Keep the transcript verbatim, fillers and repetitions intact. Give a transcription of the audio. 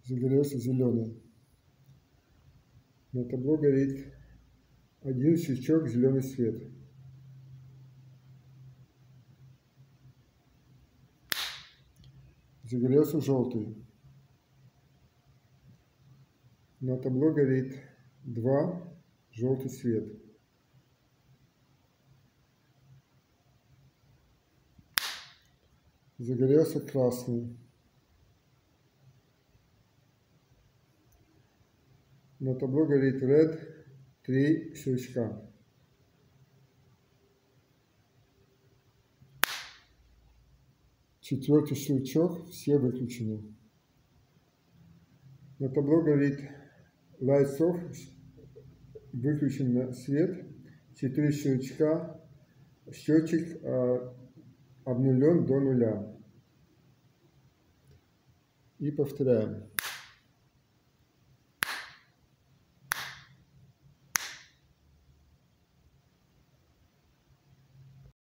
Загорелся зеленый. На табло горит один щелчок, зеленый свет. Загорелся желтый. На табло горит два, желтый свет. Загорелся красный. На табло горит red, три щелчка. Четвертый щелчок, все выключены. На табло горит lights off, выключен свет, четыре щелчка, счетчик э, обнулен до нуля. И повторяем.